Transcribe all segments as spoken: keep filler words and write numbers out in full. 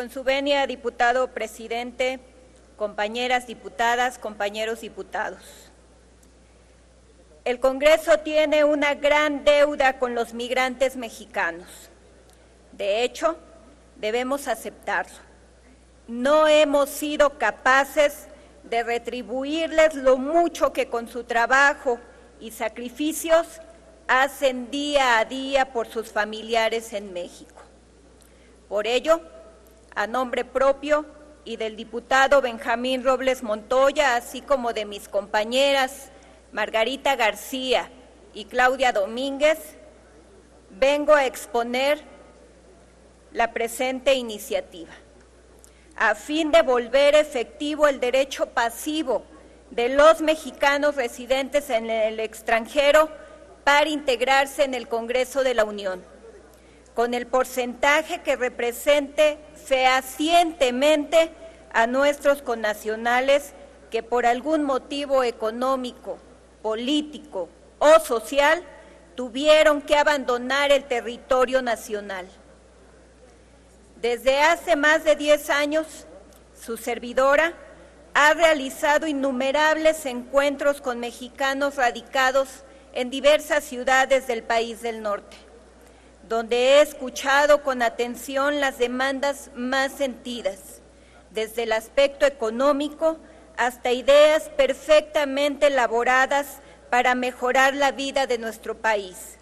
Con su venia, diputado presidente, compañeras diputadas, compañeros diputados. El Congreso tiene una gran deuda con los migrantes mexicanos. De hecho, debemos aceptarlo. No hemos sido capaces de retribuirles lo mucho que con su trabajo y sacrificios hacen día a día por sus familiares en México. Por ello, a nombre propio y del diputado Benjamín Robles Montoya, así como de mis compañeras Margarita García y Claudia Domínguez, vengo a exponer la presente iniciativa, a fin de volver efectivo el derecho pasivo de los mexicanos residentes en el extranjero para integrarse en el Congreso de la Unión, con el porcentaje que represente fehacientemente a nuestros connacionales que por algún motivo económico, político o social tuvieron que abandonar el territorio nacional. Desde hace más de diez años, su servidora ha realizado innumerables encuentros con mexicanos radicados en diversas ciudades del país del norte, donde he escuchado con atención las demandas más sentidas, desde el aspecto económico hasta ideas perfectamente elaboradas para mejorar la vida de nuestro país.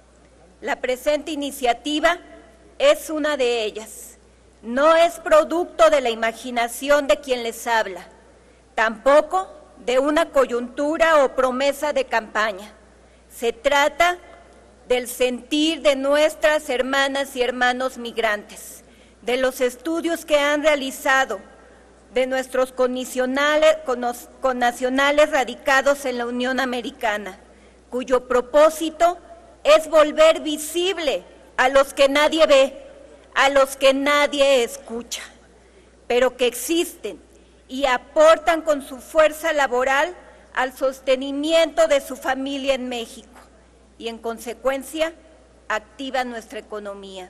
La presente iniciativa es una de ellas. No es producto de la imaginación de quien les habla, tampoco de una coyuntura o promesa de campaña. Se trata del sentir de nuestras hermanas y hermanos migrantes, de los estudios que han realizado, de nuestros connacionales, connacionales radicados en la Unión Americana, cuyo propósito es volver visible a los que nadie ve, a los que nadie escucha, pero que existen y aportan con su fuerza laboral al sostenimiento de su familia en México y, en consecuencia, activa nuestra economía.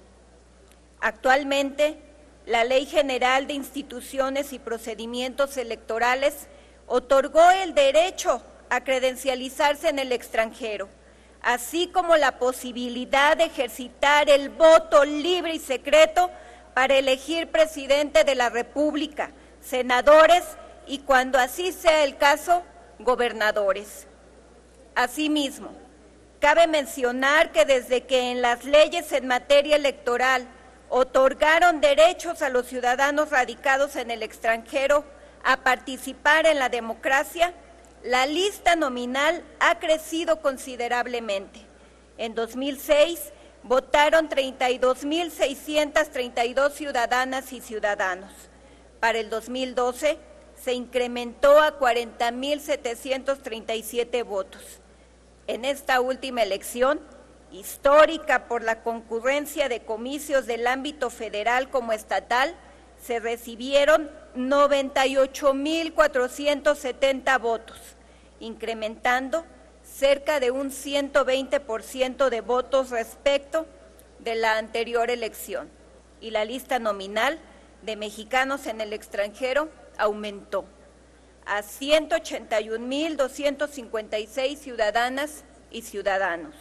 Actualmente, la Ley General de Instituciones y Procedimientos Electorales otorgó el derecho a credencializarse en el extranjero, así como la posibilidad de ejercitar el voto libre y secreto para elegir presidente de la República, senadores y, cuando así sea el caso, gobernadores. Asimismo, cabe mencionar que desde que en las leyes en materia electoral otorgaron derechos a los ciudadanos radicados en el extranjero a participar en la democracia, la lista nominal ha crecido considerablemente. En dos mil seis votaron treinta y dos mil seiscientas treinta y dos ciudadanas y ciudadanos. Para el dos mil doce se incrementó a cuarenta mil setecientos treinta y siete votos. En esta última elección, histórica por la concurrencia de comicios del ámbito federal como estatal, se recibieron noventa y ocho mil cuatrocientos setenta votos, incrementando cerca de un ciento veinte por ciento de votos respecto de la anterior elección, y la lista nominal de mexicanos en el extranjero aumentó a ciento ochenta y un mil doscientos cincuenta y seis ciudadanas y ciudadanos.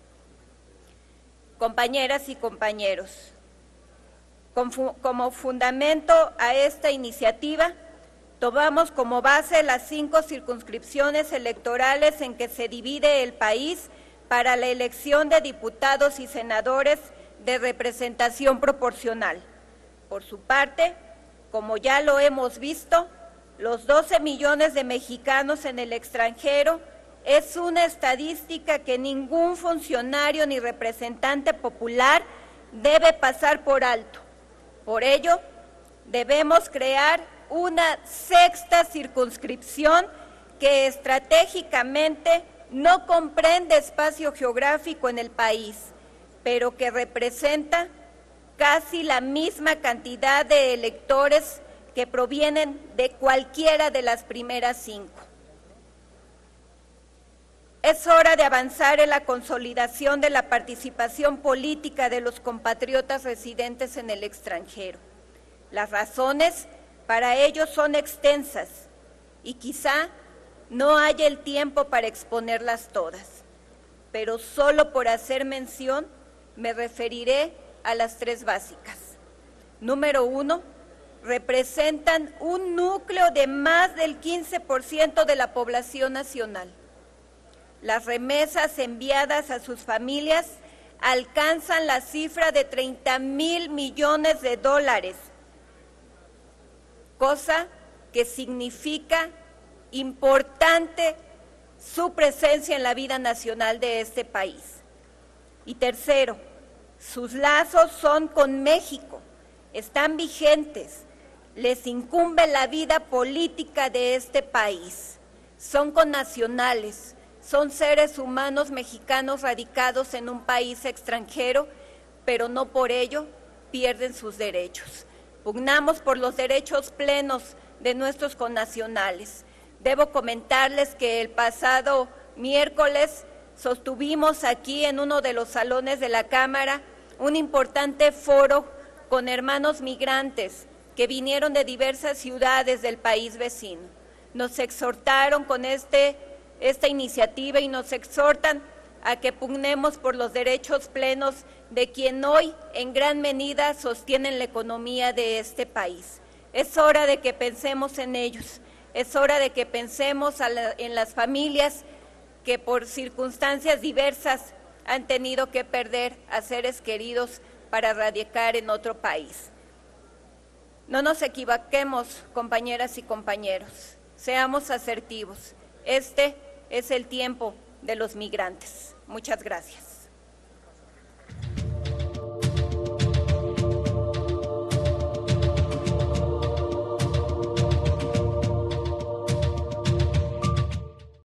Compañeras y compañeros, como fundamento a esta iniciativa, tomamos como base las cinco circunscripciones electorales en que se divide el país para la elección de diputados y senadores de representación proporcional. Por su parte, como ya lo hemos visto, los doce millones de mexicanos en el extranjero es una estadística que ningún funcionario ni representante popular debe pasar por alto. Por ello, debemos crear una sexta circunscripción que estratégicamente no comprende espacio geográfico en el país, pero que representa casi la misma cantidad de electores que provienen de cualquiera de las primeras cinco. Es hora de avanzar en la consolidación de la participación política de los compatriotas residentes en el extranjero. Las razones para ello son extensas y quizá no haya el tiempo para exponerlas todas, pero solo por hacer mención me referiré a las tres básicas. Número uno, representan un núcleo de más del quince por ciento de la población nacional. Las remesas enviadas a sus familias alcanzan la cifra de treinta mil millones de dólares, cosa que significa importante su presencia en la vida nacional de este país. Y tercero, sus lazos son con México, están vigentes, les incumbe la vida política de este país, son connacionales, son seres humanos mexicanos radicados en un país extranjero, pero no por ello pierden sus derechos. Pugnamos por los derechos plenos de nuestros connacionales. Debo comentarles que el pasado miércoles sostuvimos aquí en uno de los salones de la Cámara un importante foro con hermanos migrantes que vinieron de diversas ciudades del país vecino. Nos exhortaron con este, esta iniciativa y nos exhortan a que pugnemos por los derechos plenos de quien hoy en gran medida sostienen la economía de este país. Es hora de que pensemos en ellos, es hora de que pensemos a la, en las familias que por circunstancias diversas han tenido que perder a seres queridos para radicar en otro país. No nos equivoquemos, compañeras y compañeros, seamos asertivos. Este es el tiempo de los migrantes. Muchas gracias.